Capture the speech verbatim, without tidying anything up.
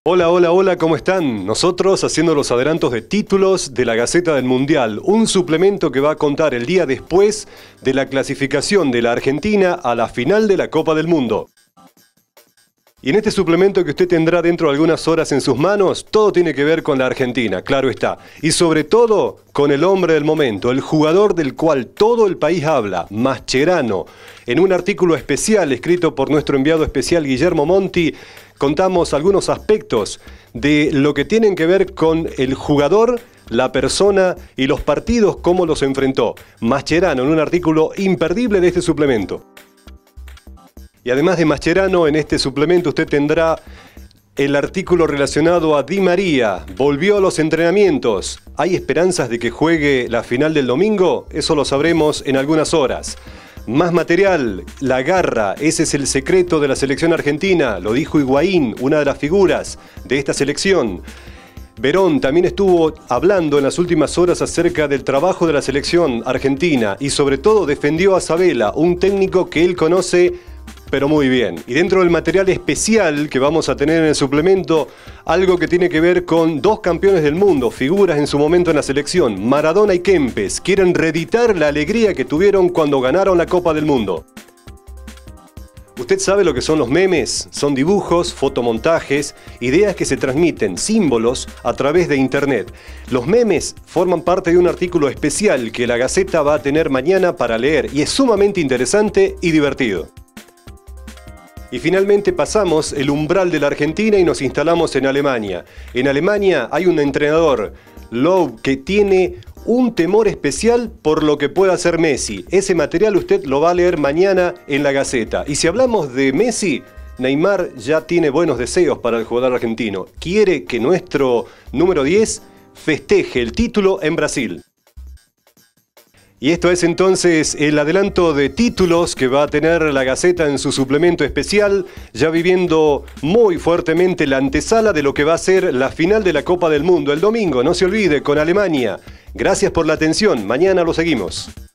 Hola, hola, hola, ¿cómo están? Nosotros haciendo los adelantos de títulos de la Gaceta del Mundial, un suplemento que va a contar el día después de la clasificación de la Argentina a la final de la Copa del Mundo. Y en este suplemento que usted tendrá dentro de algunas horas en sus manos, todo tiene que ver con la Argentina, claro está. Y sobre todo, con el hombre del momento, el jugador del cual todo el país habla, Mascherano. En un artículo especial escrito por nuestro enviado especial Guillermo Monti, contamos algunos aspectos de lo que tienen que ver con el jugador, la persona y los partidos, cómo los enfrentó. Mascherano, en un artículo imperdible de este suplemento. Y además de Mascherano, en este suplemento usted tendrá el artículo relacionado a Di María. Volvió a los entrenamientos. ¿Hay esperanzas de que juegue la final del domingo? Eso lo sabremos en algunas horas. Más material, la garra, ese es el secreto de la selección argentina, lo dijo Higuaín, una de las figuras de esta selección. Verón también estuvo hablando en las últimas horas acerca del trabajo de la selección argentina y sobre todo defendió a Sabella, un técnico que él conoce pero muy bien. Y dentro del material especial que vamos a tener en el suplemento, algo que tiene que ver con dos campeones del mundo, figuras en su momento en la selección, Maradona y Kempes, quieren reeditar la alegría que tuvieron cuando ganaron la Copa del Mundo. ¿Usted sabe lo que son los memes? Son dibujos, fotomontajes, ideas que se transmiten, símbolos, a través de internet. Los memes forman parte de un artículo especial que la Gaceta va a tener mañana para leer y es sumamente interesante y divertido. Y finalmente pasamos el umbral de la Argentina y nos instalamos en Alemania. En Alemania hay un entrenador, Löw, que tiene un temor especial por lo que pueda hacer Messi. Ese material usted lo va a leer mañana en la Gaceta. Y si hablamos de Messi, Neymar ya tiene buenos deseos para el jugador argentino. Quiere que nuestro número diez festeje el título en Brasil. Y esto es entonces el adelanto de títulos que va a tener la Gaceta en su suplemento especial, ya viviendo muy fuertemente la antesala de lo que va a ser la final de la Copa del Mundo el domingo, no se olvide, con Alemania. Gracias por la atención, mañana lo seguimos.